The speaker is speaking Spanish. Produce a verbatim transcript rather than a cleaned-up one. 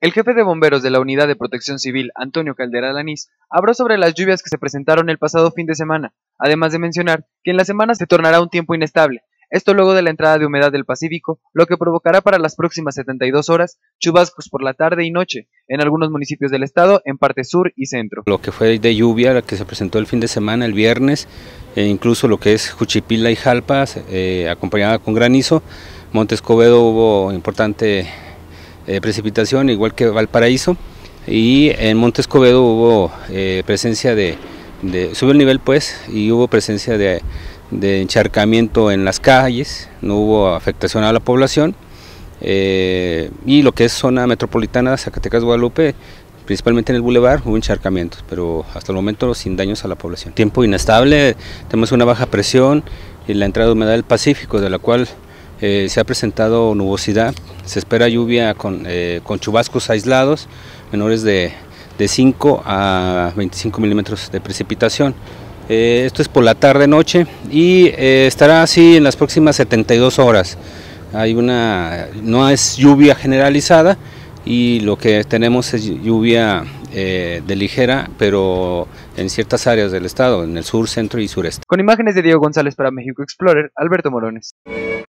El jefe de bomberos de la Unidad de Protección Civil, Antonio Caldera Alanís, habló sobre las lluvias que se presentaron el pasado fin de semana, además de mencionar que en la semana se tornará un tiempo inestable, esto luego de la entrada de humedad del Pacífico, lo que provocará para las próximas setenta y dos horas chubascos por la tarde y noche en algunos municipios del estado, en parte sur y centro. Lo que fue de lluvia, la que se presentó el fin de semana, el viernes, e incluso lo que es Juchipila y Jalpa, eh, acompañada con granizo. Monte Escobedo hubo importante eh, precipitación, igual que Valparaíso, y en Monte Escobedo hubo eh, presencia de, de, subió el nivel pues, y hubo presencia de, de encharcamiento en las calles, no hubo afectación a la población, eh, y lo que es zona metropolitana, Zacatecas, Guadalupe, principalmente en el bulevar hubo encharcamientos, pero hasta el momento sin daños a la población. Tiempo inestable, tenemos una baja presión y la entrada de humedad del Pacífico, de la cual eh, se ha presentado nubosidad, se espera lluvia con, eh, con chubascos aislados, menores de, de cinco a veinticinco milímetros de precipitación. Eh, esto es por la tarde-noche y eh, estará así en las próximas setenta y dos horas. Hay una, no es lluvia generalizada, y lo que tenemos es lluvia eh, de ligera, pero en ciertas áreas del estado, en el sur, centro y sureste. Con imágenes de Diego González para México Explorer, Alberto Morones.